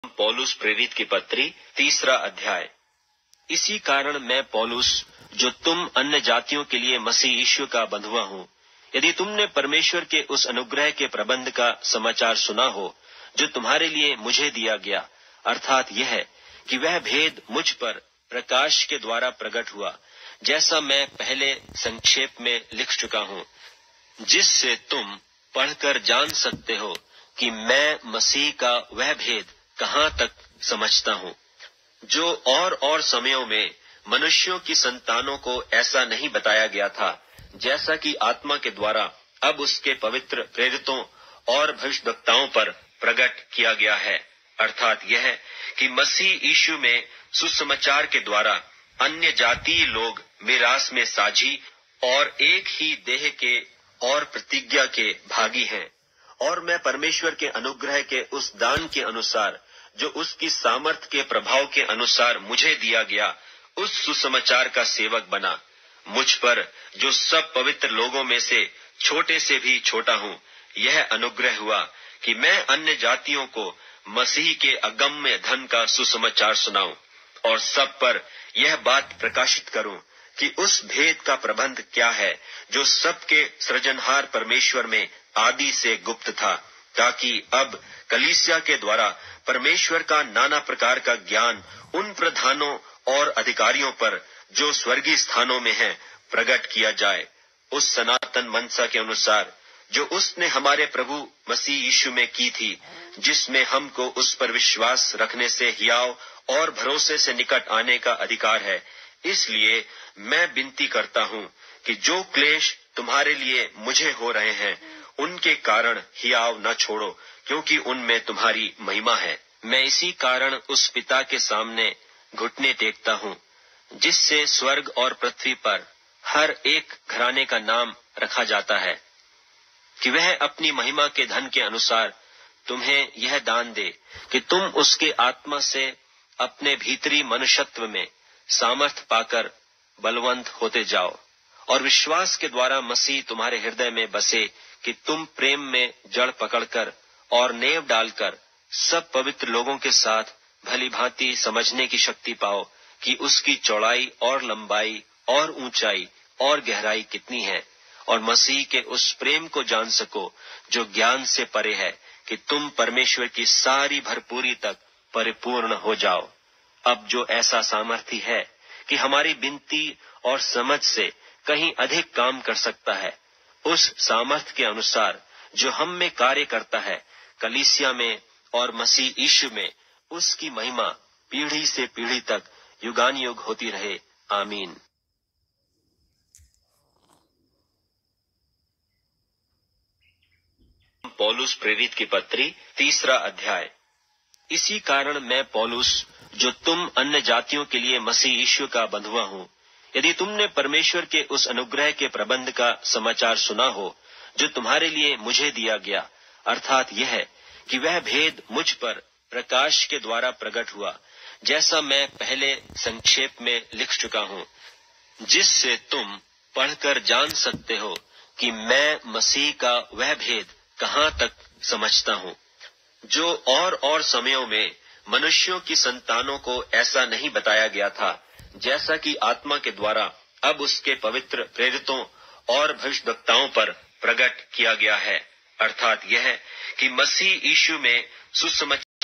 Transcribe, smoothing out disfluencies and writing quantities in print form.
पौलुस प्रेरित की पत्री 3 अध्याय। इसी कारण मैं पौलुस, जो तुम अन्य जातियों के लिए मसीह यीशु का बंधुआ हूँ, यदि तुमने परमेश्वर के उस अनुग्रह के प्रबंध का समाचार सुना हो जो तुम्हारे लिए मुझे दिया गया, अर्थात यह है कि वह भेद मुझ पर प्रकाश के द्वारा प्रकट हुआ, जैसा मैं पहले संक्षेप में लिख चुका हूँ, जिससे तुम पढ़कर जान सकते हो कि मैं मसीह का वह भेद कहाँ तक समझता हूँ, जो और समयों में मनुष्यों की संतानों को ऐसा नहीं बताया गया था, जैसा कि आत्मा के द्वारा अब उसके पवित्र प्रेरितों और भविष्यवक्ताओं पर प्रकट किया गया है। अर्थात यह है कि मसीह यीशु में सुसमाचार के द्वारा अन्य जातीय लोग मिरास में साझी और एक ही देह के और प्रतिज्ञा के भागी हैं। और मैं परमेश्वर के अनुग्रह के उस दान के अनुसार, जो उसकी सामर्थ के प्रभाव के अनुसार मुझे दिया गया, उस सुसमाचार का सेवक बना। मुझ पर, जो सब पवित्र लोगों में से छोटे से भी छोटा हूँ, यह अनुग्रह हुआ कि मैं अन्य जातियों को मसीह के अगम्य धन का सुसमाचार सुनाऊं, और सब पर यह बात प्रकाशित करूं कि उस भेद का प्रबंध क्या है, जो सबके सृजनहार परमेश्वर में आदि से गुप्त था, ताकि अब कलीसिया के द्वारा परमेश्वर का नाना प्रकार का ज्ञान उन प्रधानों और अधिकारियों पर, जो स्वर्गीय स्थानों में हैं, प्रकट किया जाए, उस सनातन मनसा के अनुसार जो उसने हमारे प्रभु मसीह यीशु में की थी, जिसमें हमको उस पर विश्वास रखने से हियाव और भरोसे से निकट आने का अधिकार है। इसलिए मैं विनती करता हूँ कि जो क्लेश तुम्हारे लिए मुझे हो रहे हैं, उनके कारण हियाव न छोड़ो, क्योंकि उनमें तुम्हारी महिमा है। मैं इसी कारण उस पिता के सामने घुटने टेकता हूँ, जिससे स्वर्ग और पृथ्वी पर हर एक घराने का नाम रखा जाता है, कि वह अपनी महिमा के धन के अनुसार तुम्हें यह दान दे कि तुम उसके आत्मा से अपने भीतरी मनुष्यत्व में सामर्थ पाकर बलवंत होते जाओ, और विश्वास के द्वारा मसीह तुम्हारे हृदय में बसे, कि तुम प्रेम में जड़ पकड़कर और नेव डालकर सब पवित्र लोगों के साथ भली भांति समझने की शक्ति पाओ कि उसकी चौड़ाई और लंबाई और ऊंचाई और गहराई कितनी है, और मसीह के उस प्रेम को जान सको जो ज्ञान से परे है, कि तुम परमेश्वर की सारी भरपूरी तक परिपूर्ण हो जाओ। अब जो ऐसा सामर्थी है कि हमारी विनती और समझ से कहीं अधिक काम कर सकता है, उस सामर्थ के अनुसार जो हम में कार्य करता है, कलीसिया में और मसीह यीशु में उसकी महिमा पीढ़ी से पीढ़ी तक युगानुयुग होती रहे। आमीन। पौलुस प्रेरित की पत्री 3 अध्याय। इसी कारण मैं पौलुस, जो तुम अन्य जातियों के लिए मसीह यीशु का बंधुआ हूँ, यदि तुमने परमेश्वर के उस अनुग्रह के प्रबंध का समाचार सुना हो जो तुम्हारे लिए मुझे दिया गया, अर्थात यह है कि वह भेद मुझ पर प्रकाश के द्वारा प्रकट हुआ, जैसा मैं पहले संक्षेप में लिख चुका हूँ, जिससे तुम पढ़कर जान सकते हो कि मैं मसीह का वह भेद कहाँ तक समझता हूँ, जो और समयों में मनुष्यों की संतानों को ऐसा नहीं बताया गया था, जैसा कि आत्मा के द्वारा अब उसके पवित्र प्रेरितों और भविष्यवक्ताओं पर प्रकट किया गया है। अर्थात यह है कि मसीह यीशु में सुसमाचार